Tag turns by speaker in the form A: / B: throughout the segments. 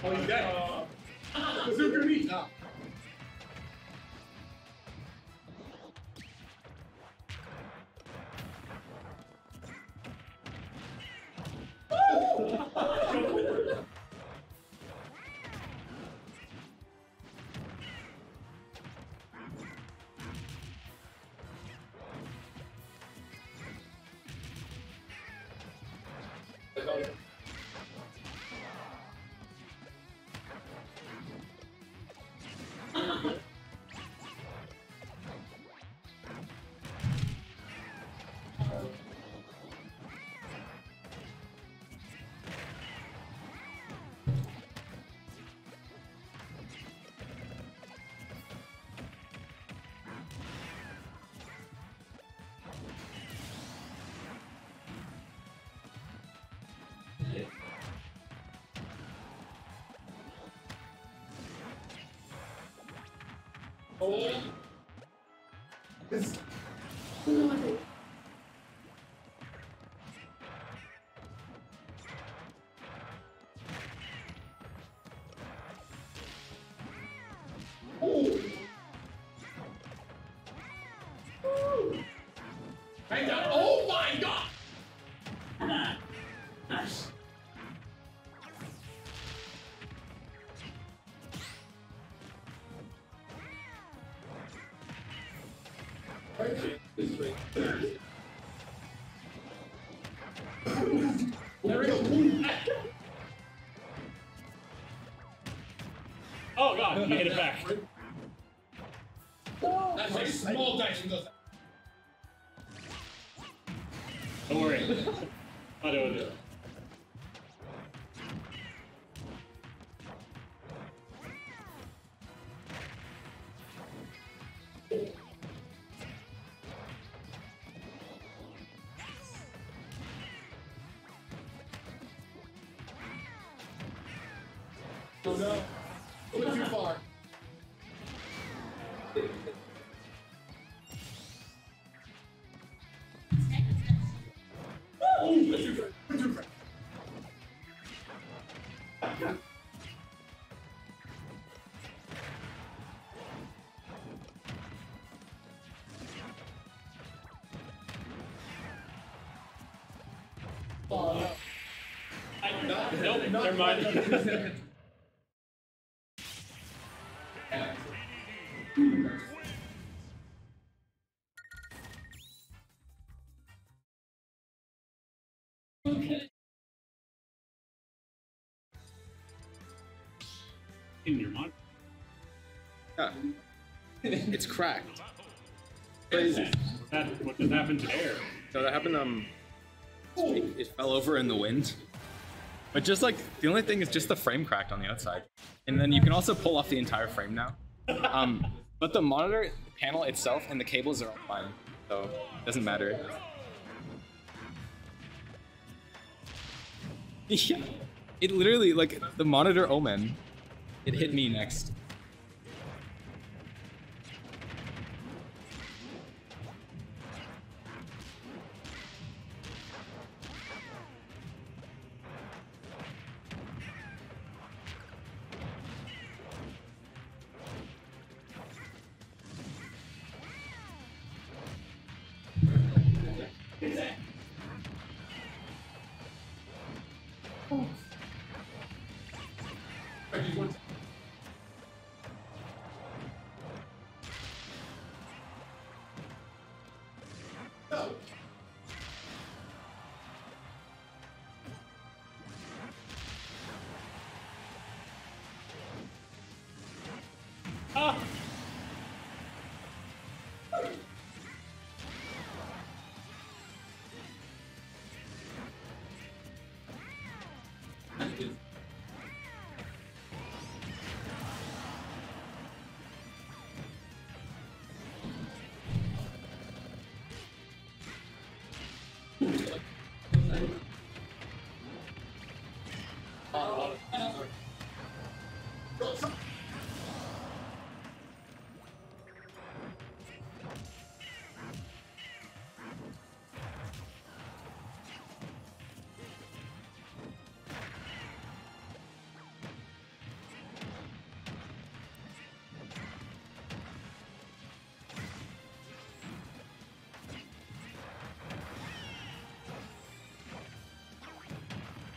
A: Oh, he's dead. Bazooka me. No. Oh. It's... Oh. Hang on. Oh my god! There we go.
B: Oh god, you hit it back.
A: That's a small dice and goes.
B: Don't worry. I'll do it.
A: Oh no. A little too far. Oh, that's too far. Too far. Oh, no.
B: Nope, never mind.
C: Okay.
B: In your mod?
D: Yeah. It's cracked.
B: Crazy. What just happened to air?
D: So that happened, it fell over in the wind. But just like, the only thing is just the frame cracked on the outside. And then you can also pull off the entire frame now. But the monitor panel itself and the cables are all fine. So it doesn't matter. Yeah. It literally, like, the monitor omen, it hit me next.
B: Ah!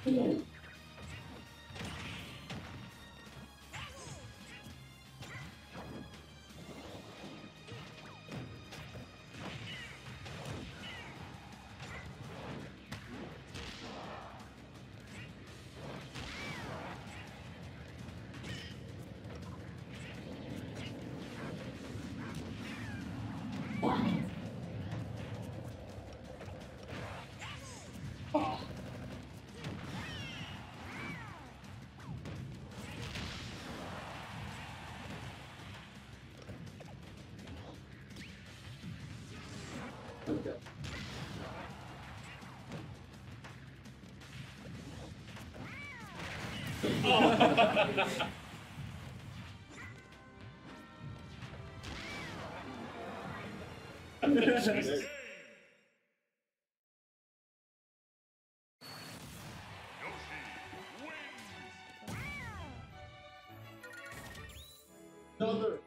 A: Okay. Another.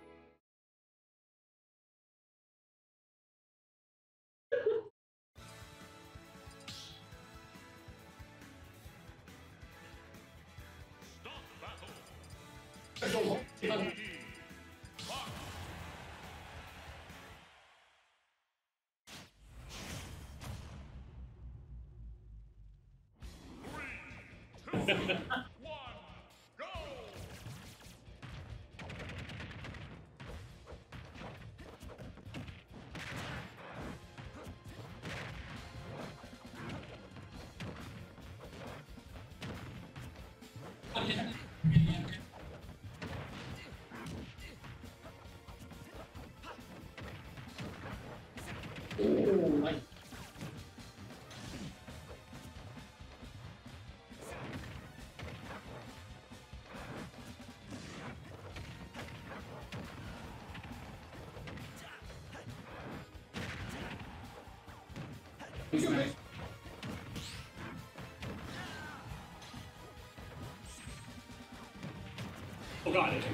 B: Oh god, it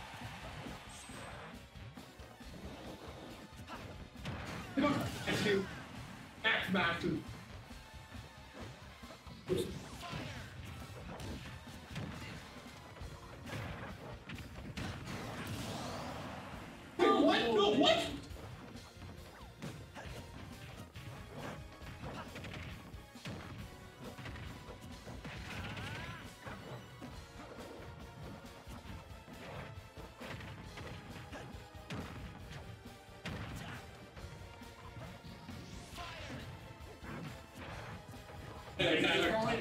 A: Thank you. Max Master. Wait, what? No, what?
B: Hey, Tyler.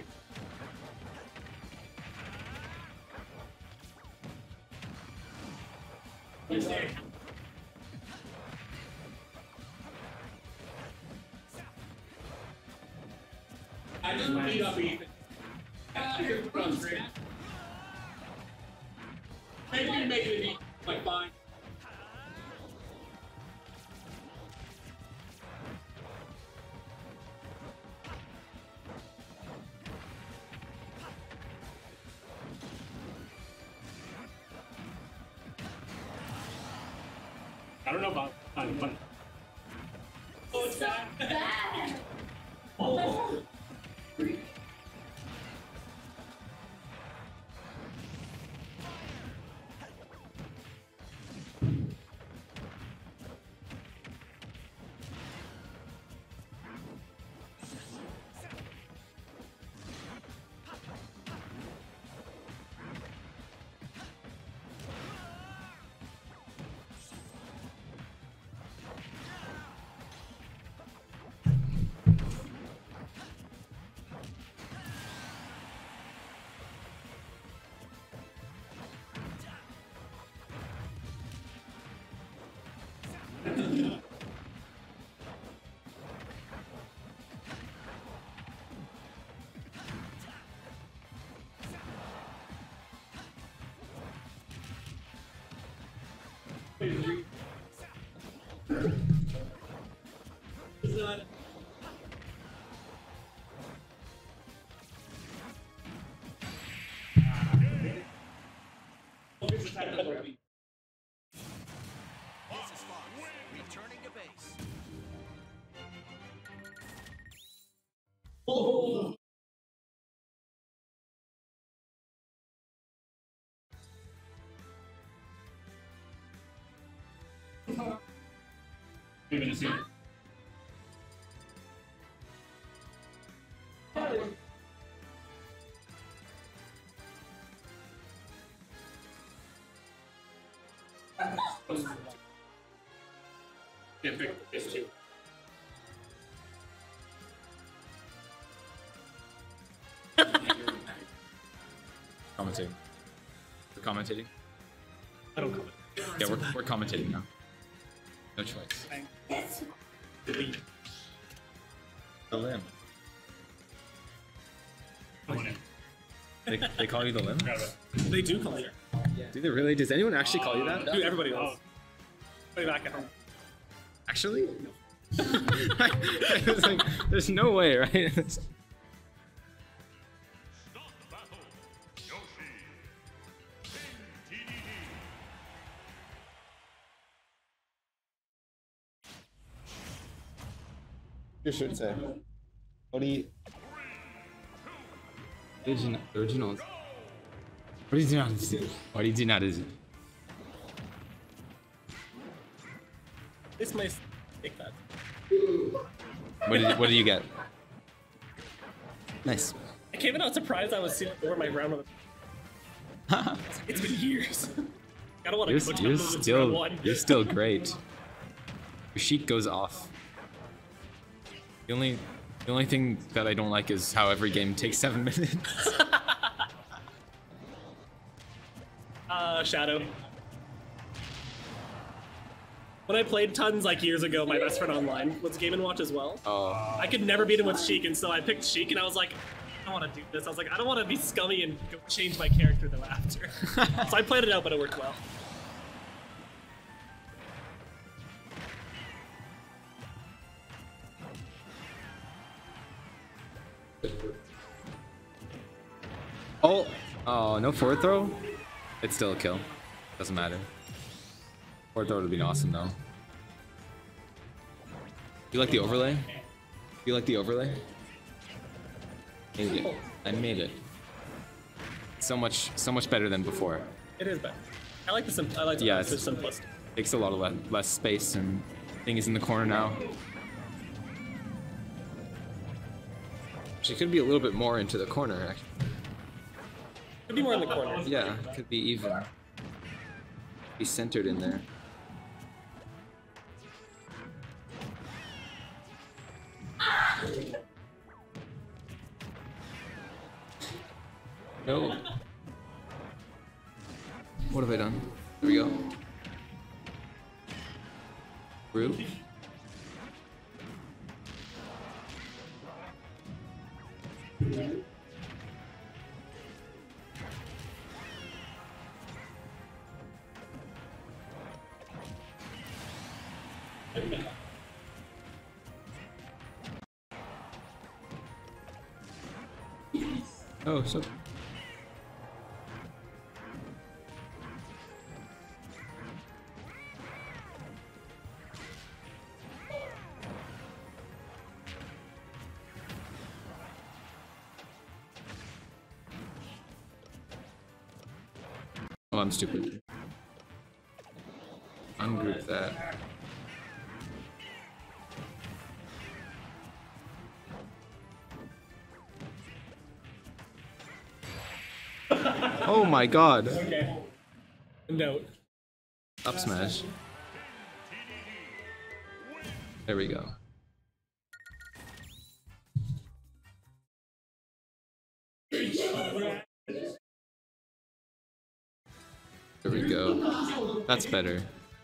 A: I just beat up Ethan. You're frustrated. Maybe you make it easy, like fine.
B: I don't know about but
A: Oh, it's bad.
C: Bad.
A: Oh. It's not. It's a technical beat.
E: This is Fox, returning to base.
A: Oh.
B: Even a scene. Yeah, pick this two.
D: Commentating. We're commentating?
B: I don't comment.
D: Yeah, we're commentating now. No choice.
B: Delete.
D: The limb.
B: I want it.
D: They call you the limb?
B: Grab it.
F: They do call you.
D: Do they really? Does anyone actually call you that?
F: Dude, everybody does. Way back at home.
D: Actually? I was like, there's no way, right?
G: Your shirt say. Originals.
D: Originals.
F: This might take that.
D: What did you get? Nice.
F: I came in out surprised I was sitting over my round of the... It's been years. I don't want to switch my movements round one.
D: You're still great. Your sheet goes off. The only thing that I don't like is how every game takes 7 minutes.
F: Shadow. When I played tons like years ago, my best friend online was Game & Watch as well.
D: Oh.
F: I could never beat him with Sheik, and so I picked Sheik, and I was like, I don't want to do this. I was like, I don't want to be scummy and go change my character though after. So I played it out, but it worked well.
D: Oh, no forward throw? It's still a kill. Doesn't matter. Forward throw would have been awesome though. You like the overlay? You like the overlay? Made it. I made it. So much better than before.
F: It is better. I like the I like
D: Yeah,
F: the simplicity.
D: Takes a lot of less space, and thing is in the corner now. She could be a little bit more into the corner, actually.
F: Could be more in the corner.
D: Yeah, could be even. Be centered in there. No. What have I done? There we go. Rue. Oh, so. Oh, I'm stupid. Ungroup that. Oh my god.
F: Okay. Note.
D: Up smash. There we go. There we go. That's better.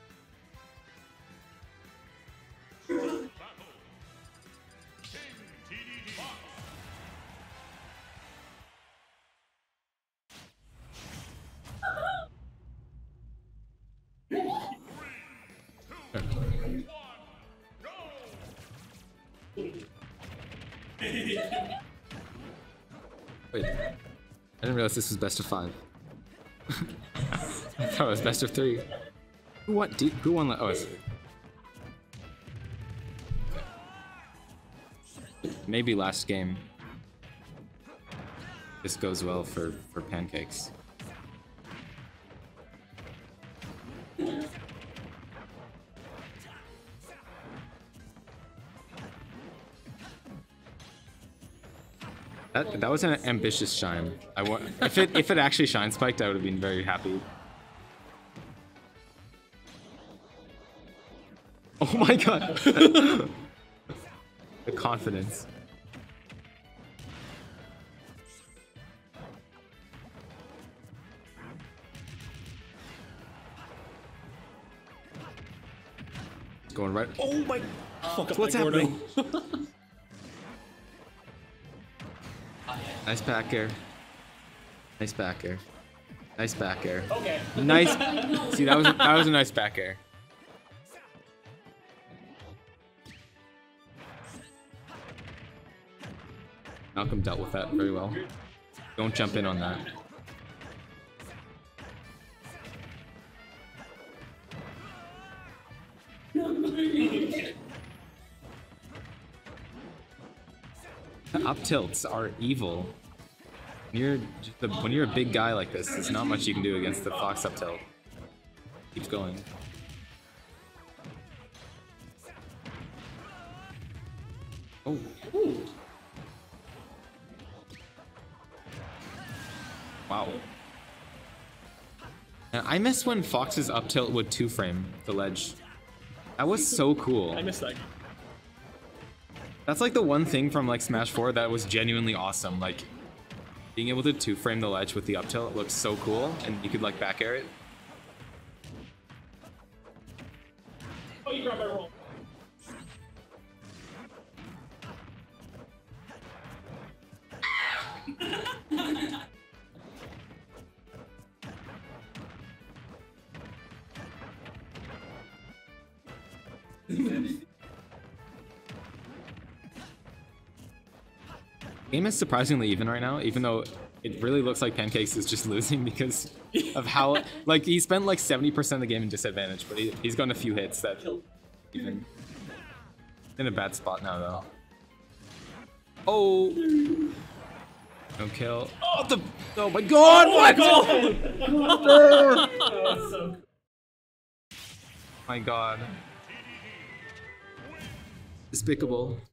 D: Wait, I didn't realize this was best of 5. I thought it was best of 3. Who won? Who won? Oh, it's... Maybe last game. This goes well for pancakes. That was an ambitious shine. If it actually shine spiked, I would have been very happy. Oh my god. The confidence. It's going right.
F: Oh my. Fuck up
D: What's
F: my Gordo.
D: happening? Nice back air. Nice back air. Nice back air.
F: Okay.
D: Nice. See, that was a nice back air. Malcolm dealt with that very well. Don't jump in on that. The up tilts are evil. When you're a big guy like this, there's not much you can do against the Fox up tilt. Keeps going. Oh. Wow. And I miss when Fox's up tilt would 2-frame the ledge. That was so cool.
F: I missed that.
D: That's like the one thing from like Smash 4 that was genuinely awesome. Like being able to 2-frame the ledge with the up tilt looks so cool, and you could like back air it.
F: Oh, you grabbed my roll.
D: Game is surprisingly even right now, even though it really looks like Pancakes is just losing because of how, like, he spent like 70% of the game in disadvantage, but he's gotten a few hits that even. In a bad spot now, though. Oh! No kill. Oh my god! What?
F: So
D: My god. Despicable.